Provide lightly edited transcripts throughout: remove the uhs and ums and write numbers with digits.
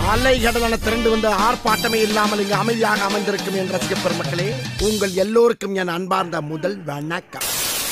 அலைகடலான திரண்டு வந்து ஆர்ப்பாட்டமே இல்லாமல் இங்கு அமைதியாக அமைந்திருக்கும் என் ரசிக பெருமக்களே, உங்கள் எல்லோருக்கும் என் அன்பார்ந்த முதல் வணக்கம்.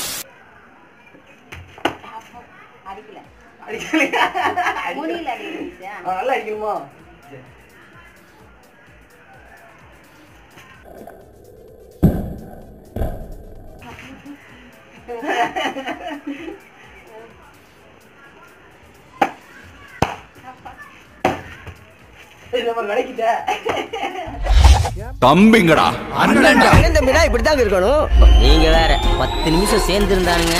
தம்பிங்கடா தம்பிடா இப்படிதாங்க இருக்கணும். நீங்க வேற 10 நிமிஷம் சேர்ந்து இருந்தானுங்க.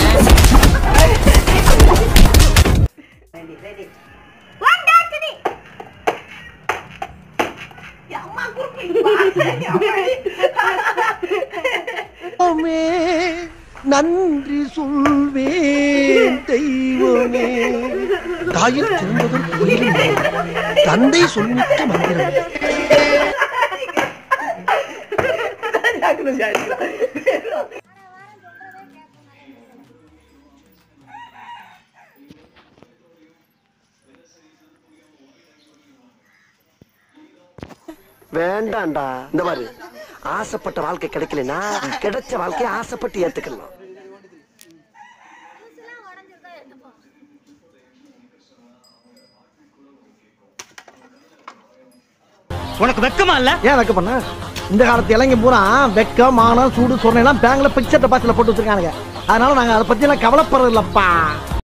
நன்றி சொல்வேன் தெய்வமே, தாயில் சிறந்ததற்கு தந்தை சொல்லிக்க மந்திரம். வேண்டாண்டா, இந்த மாதிரி ஆசைப்பட்ட வாழ்க்கை கிடைக்கலனா கிடைச்ச வாழ்க்கையை ஆசைப்பட்டு ஏத்துக்கலாம். உனக்கு வெக்கமா இல்ல? ஏன் வெக்க பண்ண? இந்த காலத்து இளைஞ பூரா வெக்கம், மானம், சூடு, சொரணை எல்லாம் பேங்க்ல பிக்சர் டெபாசிட்ல போட்டு வச்சிருக்கானுங்க. அதனால நாங்க அதை பத்தி எல்லாம் கவலைப்படுறது இல்லப்பா.